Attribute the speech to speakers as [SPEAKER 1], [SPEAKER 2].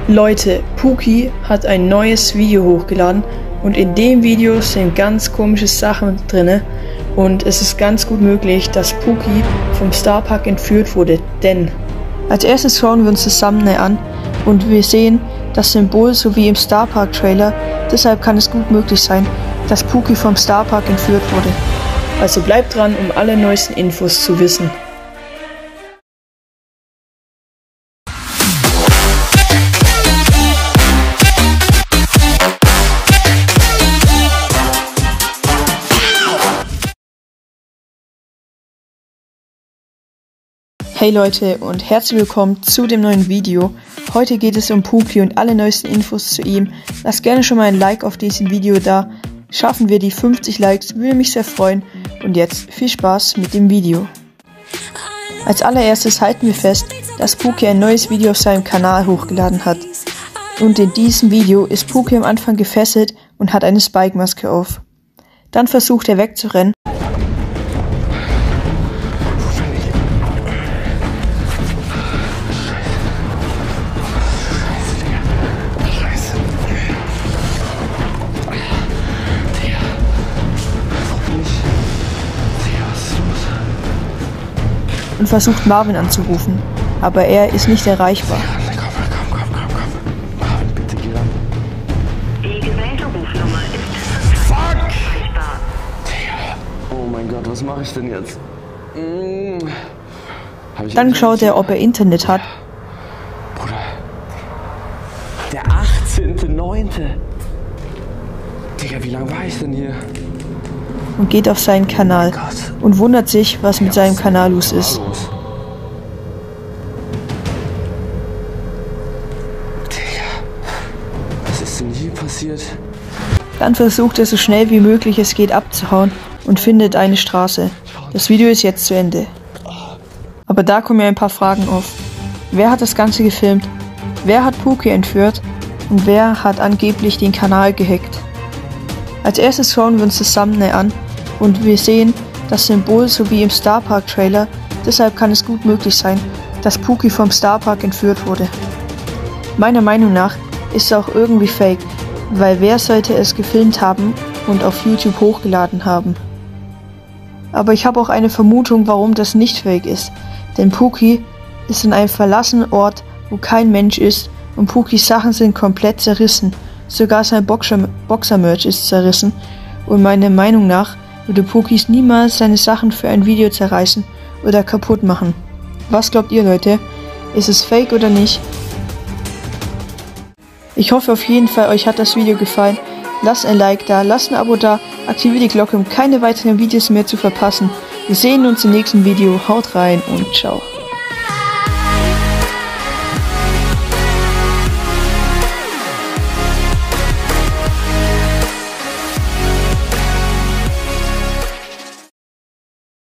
[SPEAKER 1] Leute, Puki hat ein neues Video hochgeladen und in dem Video sind ganz komische Sachen drinne und es ist ganz gut möglich, dass Puki vom Starpark entführt wurde, denn als erstes schauen wir uns das Thumbnail an und wir sehen das Symbol so wie im Starpark Trailer, deshalb kann es gut möglich sein, dass Puki vom Starpark entführt wurde. Also bleibt dran, um alle neuesten Infos zu wissen. Hey Leute und herzlich willkommen zu dem neuen Video. Heute geht es um Puki und alle neuesten Infos zu ihm. Lasst gerne schon mal ein Like auf diesem Video da. Schaffen wir die 50 Likes, würde mich sehr freuen. Und jetzt viel Spaß mit dem Video. Als allererstes halten wir fest, dass Puki ein neues Video auf seinem Kanal hochgeladen hat. Und in diesem Video ist Puki am Anfang gefesselt und hat eine Spike-Maske auf. Dann versucht er wegzurennen. Und versucht Marvin anzurufen, aber er ist nicht erreichbar.
[SPEAKER 2] Komm. Marvin, bitte geh ran.
[SPEAKER 3] Die gewählte Rufnummer ist zurzeit nicht erreichbar.
[SPEAKER 2] Oh mein Gott, was mache ich denn jetzt?
[SPEAKER 1] Dann schaut er, ob er Internet hat.
[SPEAKER 2] Bruder. Der 18.09. Digga, wie lange war ich denn hier?
[SPEAKER 1] Und geht auf seinen Kanal und wundert sich, was mit seinem Kanal los ist.
[SPEAKER 2] Digga, was ist denn hier passiert?
[SPEAKER 1] Dann versucht er so schnell wie möglich es geht abzuhauen und findet eine Straße. Das Video ist jetzt zu Ende. Aber da kommen ja ein paar Fragen auf. Wer hat das Ganze gefilmt? Wer hat Puki entführt? Und wer hat angeblich den Kanal gehackt? Als erstes schauen wir uns das Thumbnail an und wir sehen das Symbol so wie im Starpark Trailer, deshalb kann es gut möglich sein, dass Puki vom Starpark entführt wurde. Meiner Meinung nach ist es auch irgendwie fake, weil wer sollte es gefilmt haben und auf YouTube hochgeladen haben? Aber ich habe auch eine Vermutung, warum das nicht fake ist, denn Puki ist in einem verlassenen Ort, wo kein Mensch ist und Pukis Sachen sind komplett zerrissen. Sogar sein Boxer-Merch ist zerrissen und meiner Meinung nach würde Puki niemals seine Sachen für ein Video zerreißen oder kaputt machen. Was glaubt ihr, Leute? Ist es fake oder nicht? Ich hoffe auf jeden Fall, euch hat das Video gefallen. Lasst ein Like da, lasst ein Abo da, aktiviert die Glocke, um keine weiteren Videos mehr zu verpassen. Wir sehen uns im nächsten Video. Haut rein und ciao.